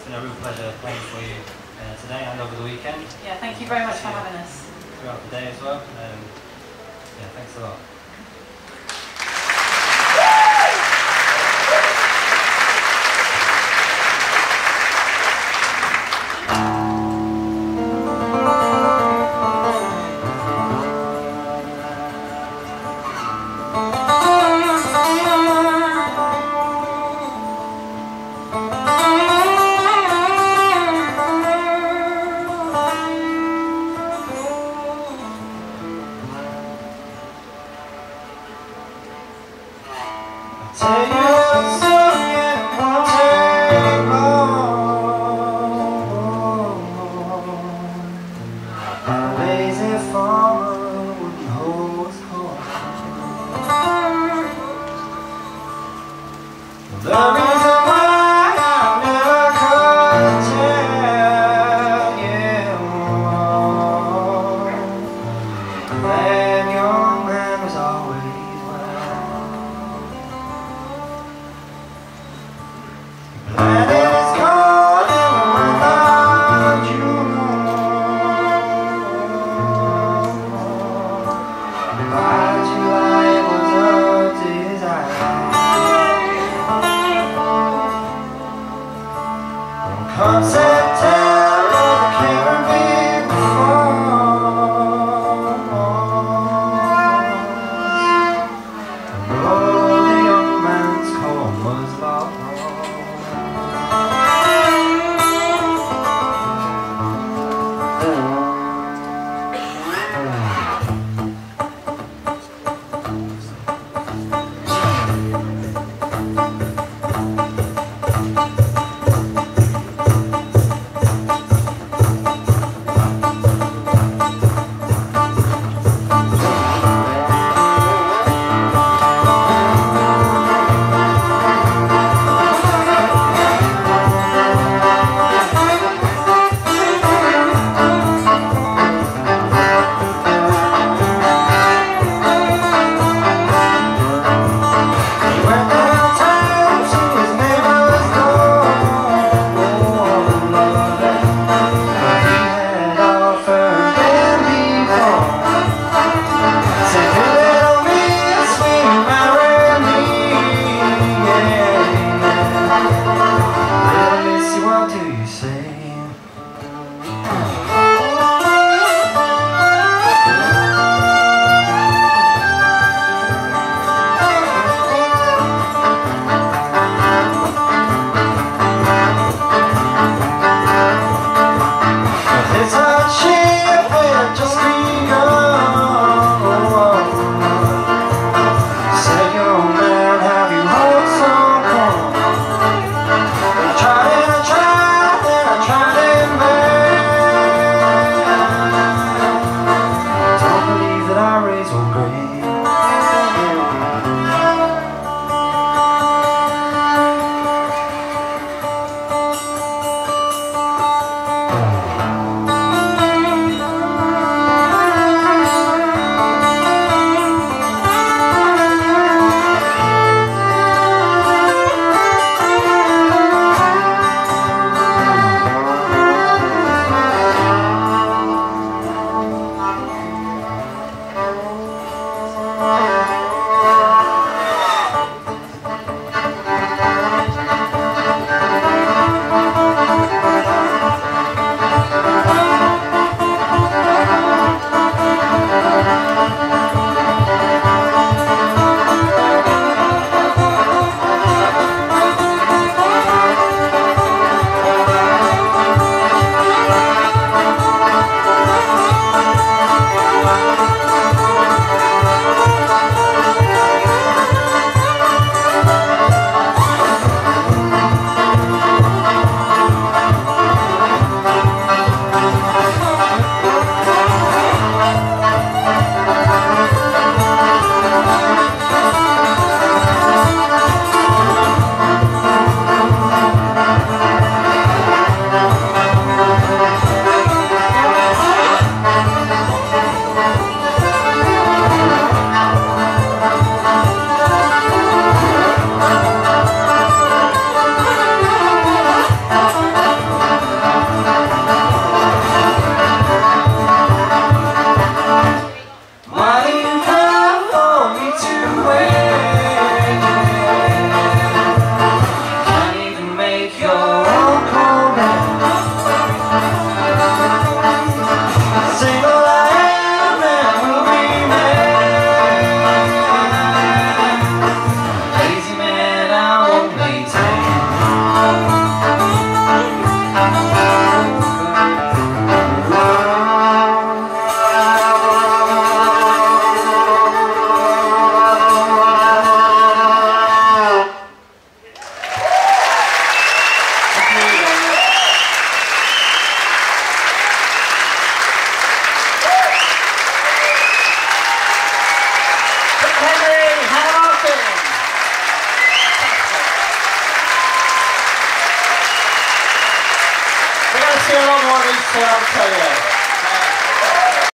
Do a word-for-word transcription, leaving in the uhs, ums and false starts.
been a real pleasure playing for you uh, today and over the weekend. Yeah, thank you very much for having us. Throughout the day as well. Um, yeah, thanks a lot. Tell you a story and it won't take long. A lazy farmer wouldn't hold his horse. The reason why I never could tell you that young man was always well. And it is cold in the month of June. By July it was up to his eyes. Come September, the Caribbean falls. And oh, the young man's corn was lost. Marcelo Mauricio Antonio.